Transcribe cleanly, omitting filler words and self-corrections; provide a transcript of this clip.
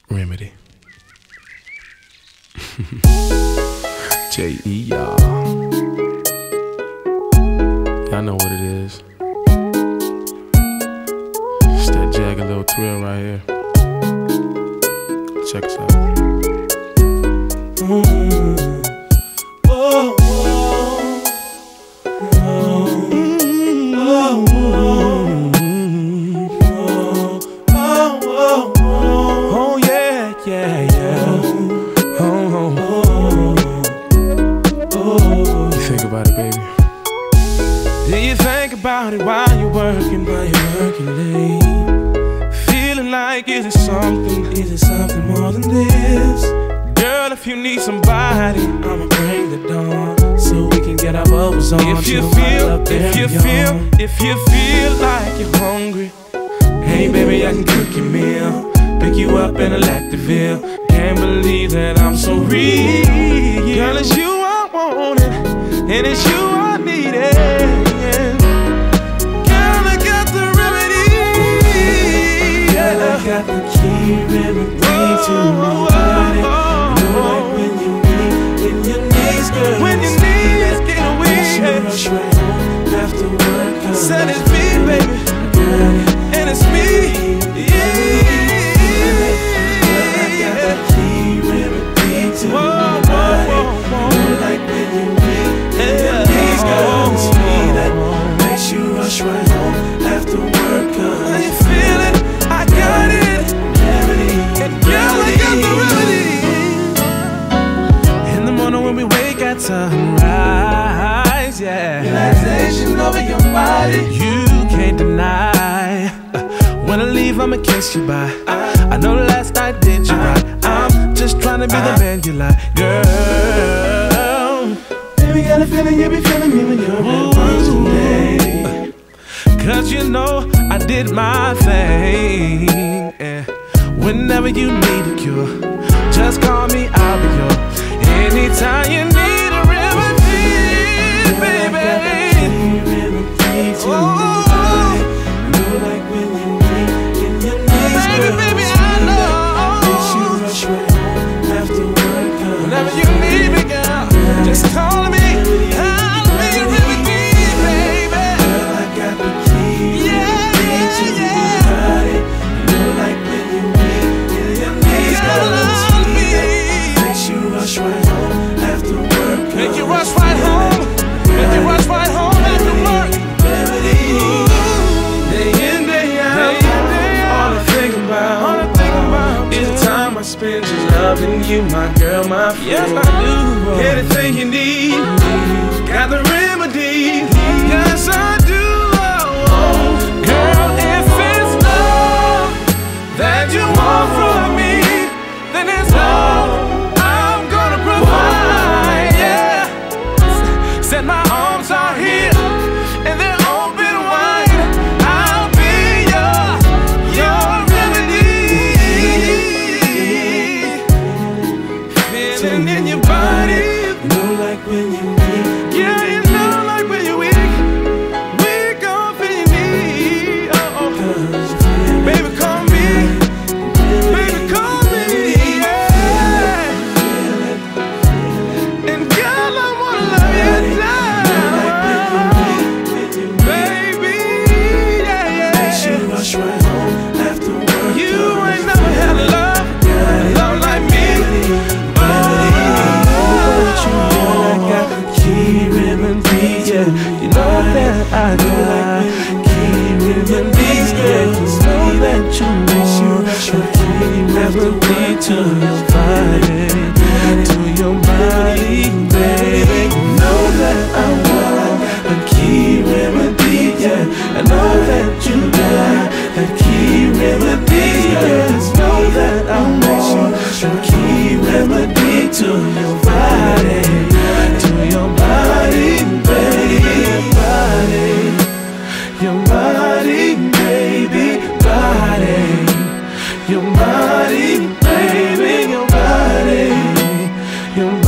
Remedy. J.E. y'all. Y'all know what it is. It's that Jagged little thrill right here. Check us out. While you're working late, feeling like is it something more than this? Girl, if you need somebody, I'ma bring the dawn so we can get our bubbles on. If you feel like you're hungry, hey baby, I can cook your meal, pick you up in Electraville. Can't believe that I'm so real. Girl, it's you I wanted, and it's you I needed. I got the key remedy to my body. You know, like when you weak, when your knees, girl, when your knees get weak, you rush right home after work. Said it's me, baby, and it's me, yeah. I got the key remedy to my body. You know, like when you weak, when your knees, girl, it's me that makes you rush right home after work. How you feeling? I got it, remedy, and girl, I got the remedy. In the morning when we wake at sunrise, yeah. Relaxation over your body, you can't deny. When I leave, I'ma kiss you bye. I know last night did you right. I'm just trying to be the man you like, girl. Baby, got a feeling you be feeling me when you're at work today. Cause you know I did my thing, yeah. Whenever you need a cure, just call me, I'll be yours. Anytime you need a remedy, baby. Oh, you know, like when you weak in your knees, baby, I know. Makes you rush right home after work. Whenever you need me, girl, just call me. I'll be your remedy, baby. Girl, I got the rush right home after work. Make you rush right home. Make you rush right home after work. Day in, day out, all I think about is the time I spend just loving you, my girl, my friend. Yes, I do. Anything you need, got the remedy. Yes, I do. Girl, if it's love that you want from me, then it's love provide, yeah. Said my arms are here and they're open wide. I'll be your remedy. Feeling in your body, you know, like when you weak. Yeah, you know, like when you weak. Weak off in your knee. Oh, baby, call me. Baby, call me. You know that I got key remedies, girl. You know that you want the key remedy to your body, baby. You know that I want a key remedy, yeah. I know that you got a key remedy, girl. You know that I want a key remedy to your body, baby. Your body, baby, body. Your body, baby, your body. Your